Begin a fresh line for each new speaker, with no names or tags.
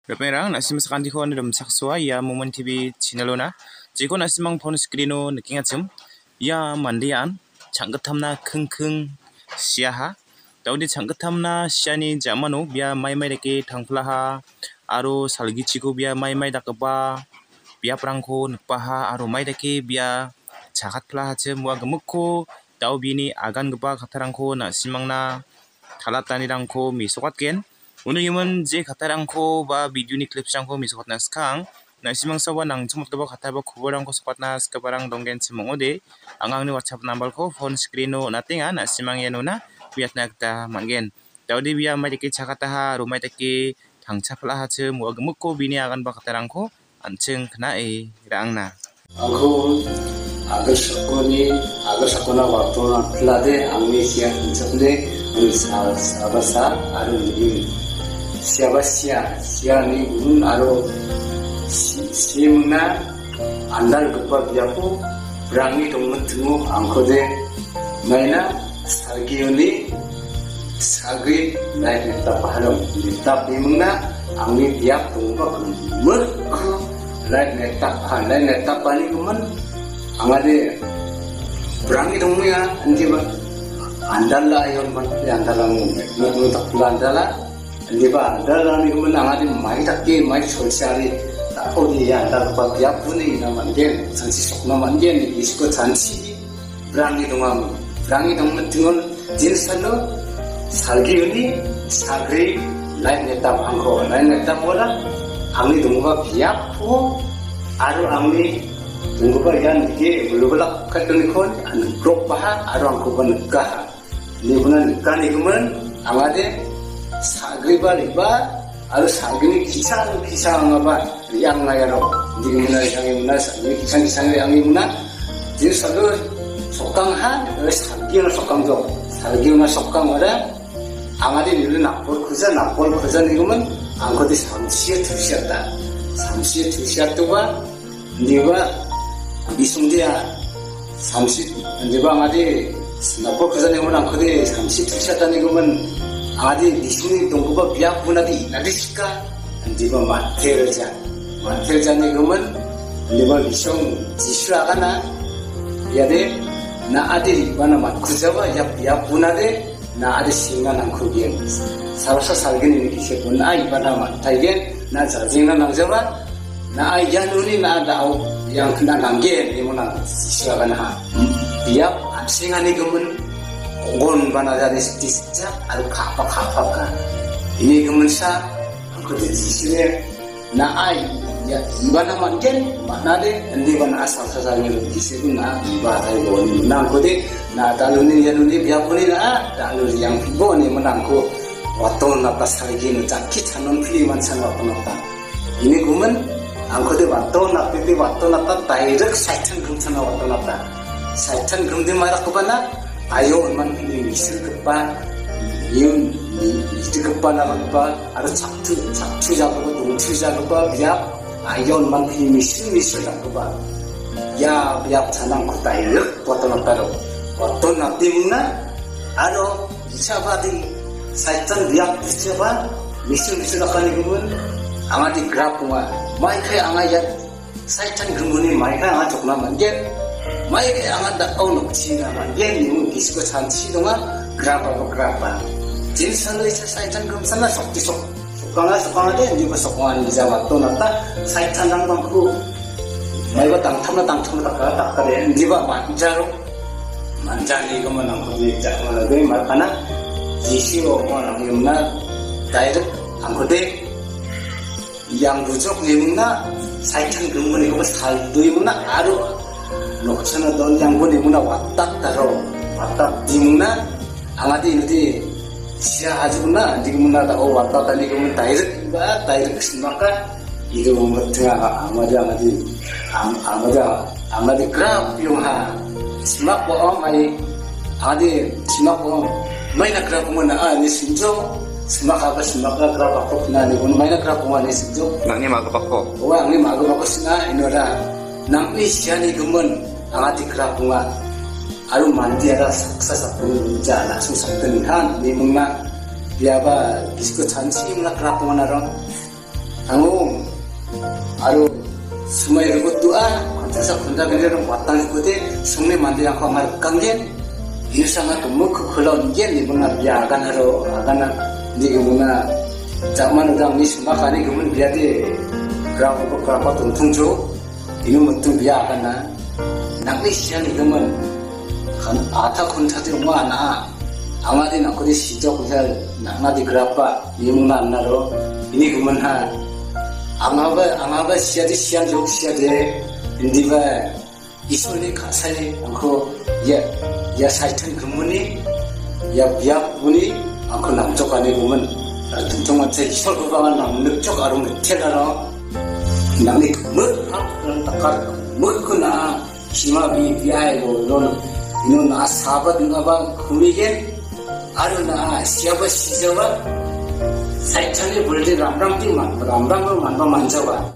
Perang nasim sekanti ko dalam saksua ya Momen TV channel na jiko nasimang phone screen no naking achim ya mandian changkatamna khung siaha daudi changkatamna siani jamano bia mai deke thangplaha aro salgichiko bia mai dakaba bia prangko npaha aro mai deke bia chagatplaha che mua gemukko dau bini agan geba khatarangko nasimangna talatani-rangko misokatken 오늘 이문 제 가타랑코 바 비디오니 클립상코 미소갓나 스캉 나시망 서바 낭츠못도바 가타바 쿠보랑코 소갓나 스카바랑 동겐 치몽오데 앙앙니 왓츠앱 넘버코 폰 스크린노 나띵아 나시망 예노나 비앗나크타 만겐 다우디 비아 마이데키 차가타하 로마이데키 당차플라 하츠 무아그묵코 비니 아간 바 가타랑코 안층 크나에 랑나
aku agar sakona waktu pelade amnesia insapne sabasa aru ni siapa ni gun aru simna andal gepa biaku berangi tunggu angkode maina sargioni sagi naik neta pahalong neta bimna angni biak tunggu merku naik neta pani kuman angade berangi tunggu ya anjiba andala ayon man andala mu tak andala anjiba andala ni kuman angade mai takke mai solsari tak odi ya andala pa biak puni na mangen sansi sokna mangen isko sansi berangi tunggu tingon jinsano 살기운이 사그리 라인 냈다 방고 라인 냈다 보라 angni 동구가 비약고 아루 angni 동구가 이란 이게 물러글락 같은 건 안그럭 바하 아루 angkuba nikah ini benar nikah nih kemen angade 사그리바 리바 아루 사그니 기상 apa yang ngayaro jadi benar yang benar ini 기상 yang benar jadi selalu sokanghan 사기는 sokang도 사기는 sokang ada angade nilu nakpol khuja ni구면 angkode samsiye tusiatwa niwa bisungdia samsi niwa angade nakpol khuja ni구면 angkode samsi tusiatwa ni구면 angade bisungni 동구가 biak punadi nadisika niwa mantelja ni구면 niwa bisung jishragana yade na ade bana mat khujawa ya biak punade na ada singa nang kugian sarasa salgin ini kisah pun na ibadah mat taigen na jajinga nang jawa na ayanuni na ada yang kena nanggen ni mana siapa na dia singa ni gemen gon bana jadi sisa alu kapa kan ini gemen sa aku disini na ya ibadah mangen mana de ni bana asal sasalnya kisah pun na ibadah gon nang kode na daluni yanuni biapuni na daluni yang boni menangku waton na pasagi no jakki chanon filiman sang watonata ini gumen angkode waton na ta direct saitan gumsana watonata saitan gumde mara kubana ayo man ini misir kepa yun itu kepa na kepa ada sabtu jago dungtu jago biap ayo man ini misir kepa ya biap chanang ku direct watonata waktu nanti muna ado siapa di saitan biak siapa misu akan dibuat angati grab semua mereka angayat saitan gemuni mereka angat coklat manjen mereka angat dak onok cina manjen ni disco canci dong grab jenis selalu saitan gem sana sok sokanga deh juga sokangan di waktu nata saitan nang bangku mereka tang thama tak kare jiwa manjaro manjani ko man ang kudi jakma lagay markana jisio ko ang yumna direct ang kudi yang bujok yumna saitan gumuni ko saldo yumna aro lokchana don yang buni muna watak dimuna ang adi nudi siya ajuna digumuna da o watak tani gumun direct sinaka itu mengerti amadi grab yung ha simak bohong ay ade simak bohong may nagrap mo na ni sinjo simak grap ako na ni may nagrap mo ni sinjo
nangni magpak ko
ang ni magpak ko sina inora nang isya ni gumun ang ati grap mo aru mandi ada saksa sapun jala susah tenihan ni muna biaba disco chanci muna grap mo na ron 당우 아루 스마일 것도아 관타사 군다베는 왔다는 거데 승리 만들 않고 말 강게 일상아 또 그 흘러온 게 니구나 비아가나로 아가나 니구나 자만 우당 니 심박하니 그분 비아디 그라고 동통조 이놈 어떤 비아가나 낙리 시장 이름은 아타 콘타들 뭐 하나 아마디 나코디 시적 그잘 나나디 그라파 이문나 안나로 이니 그분 하 아마바 시아디 시안 족 시아데 인디바 이솔리 가사리 않고 야 사이튼 그분이 야 비약분이 않고 남쪽 안에 보면 등통한테 이솔 그방을 남쪽 아름 텔라로 남이 그런 딱가 먹거나 심하비 비아이고 이놈 나 사바든가 봐 구미겐 아르나 시아바 시저바 사이탄이 볼때 람람을 만져봐